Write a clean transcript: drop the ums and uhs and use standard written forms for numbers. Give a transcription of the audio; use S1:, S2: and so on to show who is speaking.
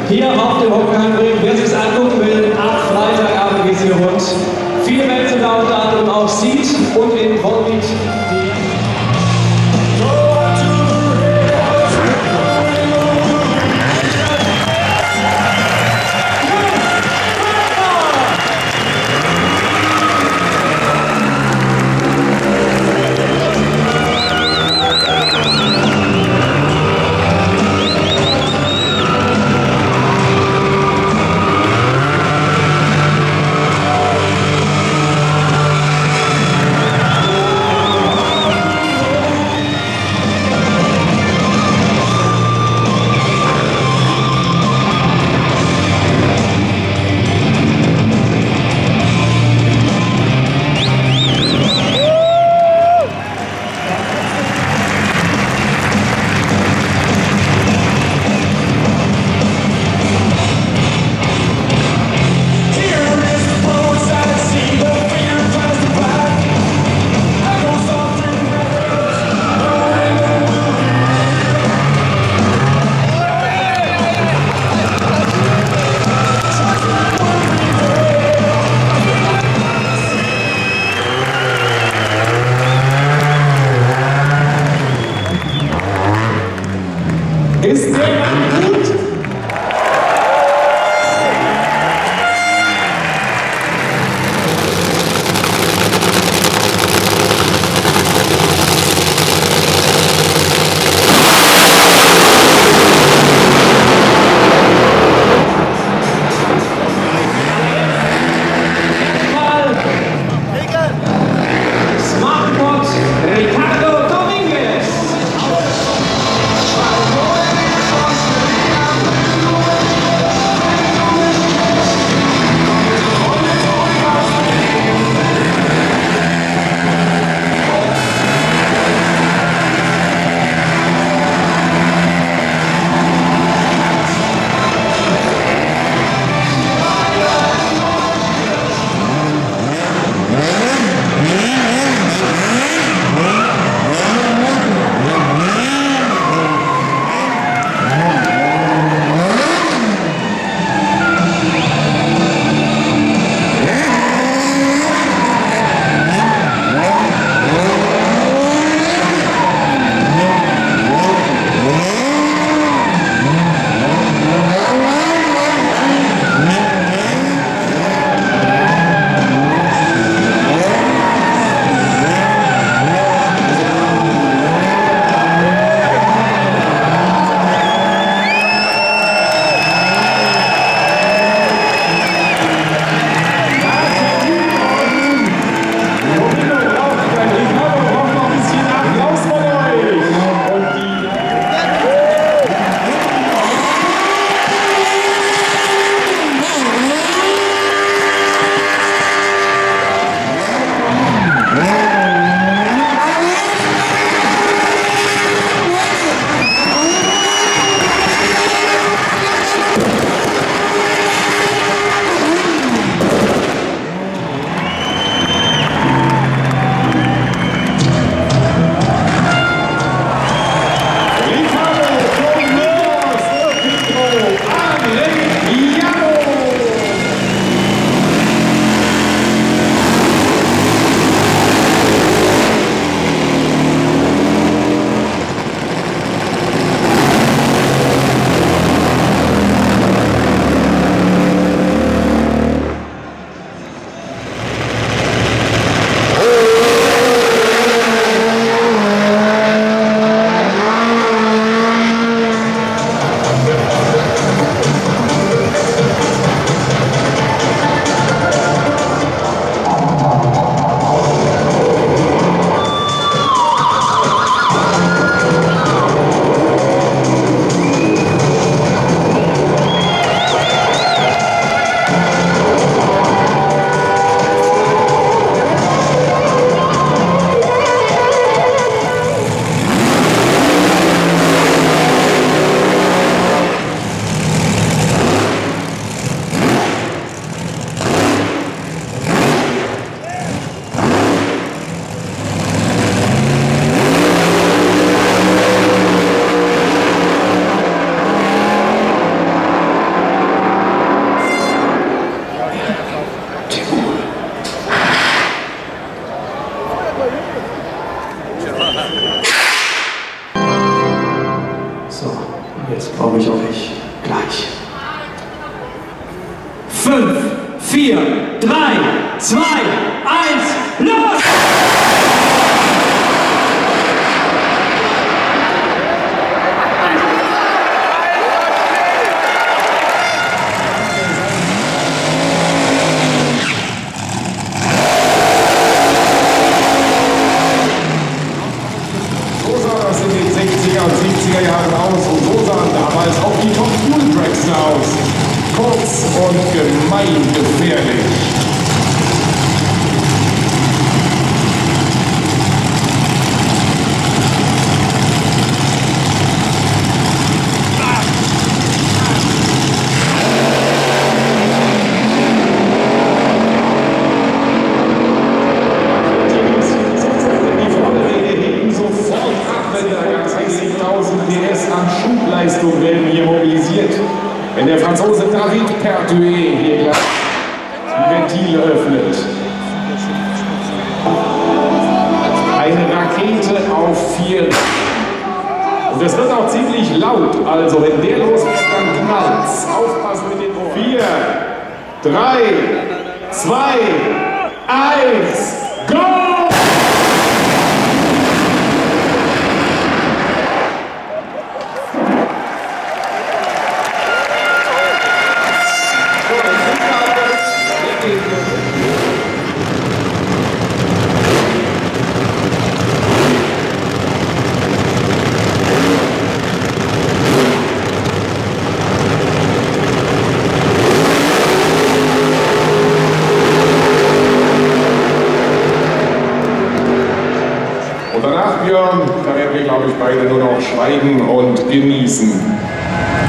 S1: hier auf dem Hockenheimring. Wer sich angucken will, ab Freitagabend geht's hier rund. Viele Bands sind da unter anderem auch Seed und in Volbeat die Ist der Mann gut? Smartbot Ricardo Dominguez. Jetzt brauche ich euch gleich. 5, 4, 3, 2, 1, los!
S2: Das in den 60er und 70er Jahren aus und so sahen damals auch die Top Fuel Tracks aus. Kurz und gemeingefährlich. Schubleistung werden hier mobilisiert. Wenn der Franzose David Pertuis hier gleich die Ventile öffnet. Eine Rakete auf 4. Und das wird auch ziemlich laut. Also wenn der los wird, dann knallt's. Aufpassen mit den Ohren. 4, 3, 2, 1, go! Und danach, Björn, da werden wir, glaube ich, beide nur noch schweigen und genießen.